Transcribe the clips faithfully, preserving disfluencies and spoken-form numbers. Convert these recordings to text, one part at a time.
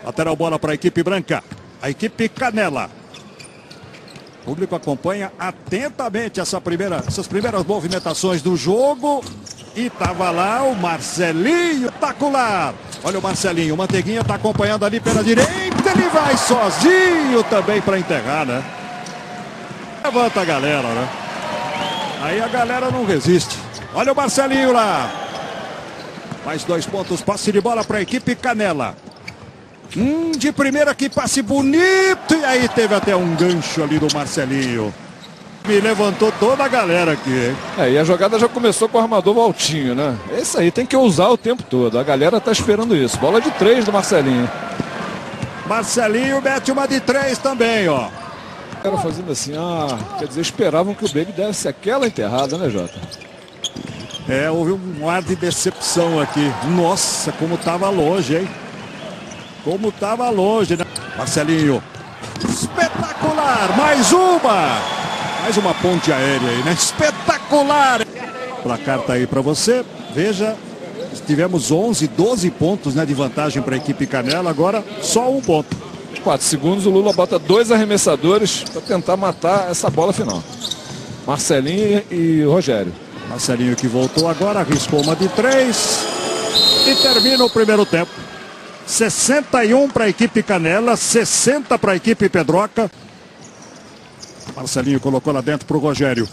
Lateral bola para a equipe branca. A equipe Canela. O público acompanha atentamente essa primeira, essas primeiras movimentações do jogo. E tava lá o Marcelinho, espetacular. Olha o Marcelinho, o Manteiguinha está acompanhando ali pela direita. Ele vai sozinho também para enterrar, né? Levanta a galera, né? Aí a galera não resiste. Olha o Marcelinho lá. Mais dois pontos, passe de bola para a equipe Canela. Hum, de primeira que passe bonito. E aí teve até um gancho ali do Marcelinho. Me levantou toda a galera aqui, hein? É, e a jogada já começou com o armador Valtinho, né? Esse aí tem que usar o tempo todo. A galera tá esperando isso. Bola de três do Marcelinho. Marcelinho mete uma de três também, ó. Era fazendo assim, ah, quer dizer, esperavam que o Baby desse aquela enterrada, né, Jota? É, houve um ar de decepção aqui. Nossa, como tava longe, hein? Como tava longe, né? Marcelinho. Espetacular! Mais uma! Mais uma ponte aérea aí, né? Espetacular! O placar tá aí para você. Veja, tivemos onze, doze pontos, né, de vantagem para a equipe Canela. Agora só um ponto. quatro segundos, o Lula bota dois arremessadores para tentar matar essa bola final. Marcelinho e Rogério. Marcelinho que voltou agora, arriscou uma de três. E termina o primeiro tempo. sessenta e um para a equipe Canela, sessenta para a equipe Pedroca. Marcelinho colocou lá dentro para o Rogério.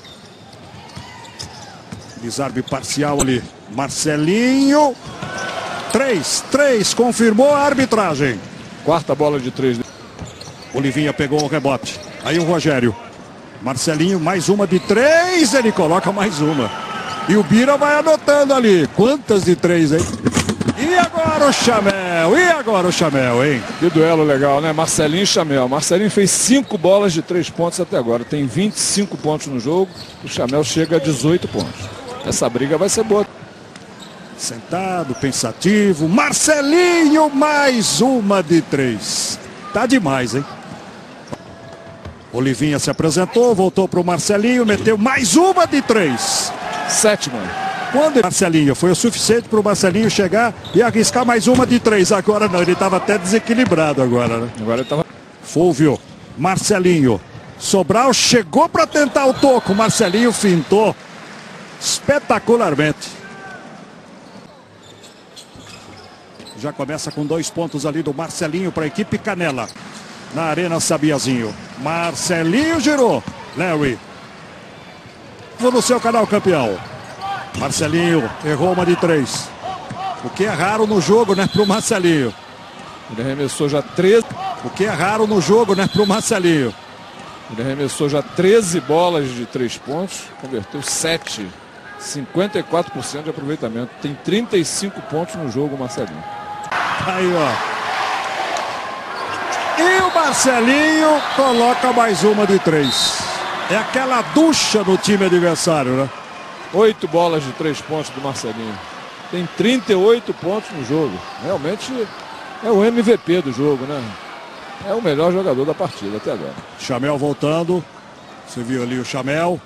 Desarme parcial ali. Marcelinho. três, três, confirmou a arbitragem. Quarta bola de três. Olivinha pegou o rebote. Aí o Rogério. Marcelinho, mais uma de três. Ele coloca mais uma. E o Bira vai anotando ali. Quantas de três, hein? E agora o Chamel. E agora o Chamel, hein? Que duelo legal, né? Marcelinho e Chamel. Marcelinho fez cinco bolas de três pontos até agora. Tem vinte e cinco pontos no jogo. O Chamel chega a dezoito pontos. Essa briga vai ser boa. Sentado, pensativo. Marcelinho, mais uma de três. Tá demais, hein? Olivinha se apresentou, voltou para o Marcelinho, meteu mais uma de três. Sétima. Quando o Marcelinho foi o suficiente para o Marcelinho chegar e arriscar mais uma de três. Agora não, ele estava até desequilibrado agora, né? Agora ele estava... Fúvio, Marcelinho. Sobral chegou para tentar o toco. Marcelinho fintou espetacularmente. Já começa com dois pontos ali do Marcelinho para a equipe Canela. Na Arena Sabiazinho. Marcelinho girou. Larry. No seu canal, campeão. Marcelinho errou uma de três. O que é raro no jogo, né, pro Marcelinho. Ele arremessou já treze. O que é raro no jogo, né, pro Marcelinho. Ele arremessou já treze bolas de três pontos. Converteu sete. cinquenta e quatro por cento de aproveitamento. Tem trinta e cinco pontos no jogo, Marcelinho. Aí, ó. E o Marcelinho coloca mais uma de três. É aquela ducha no time adversário, né? Oito bolas de três pontos do Marcelinho. Tem trinta e oito pontos no jogo. Realmente é o M V P do jogo, né? É o melhor jogador da partida até agora. Chamel voltando. Você viu ali o Chamel.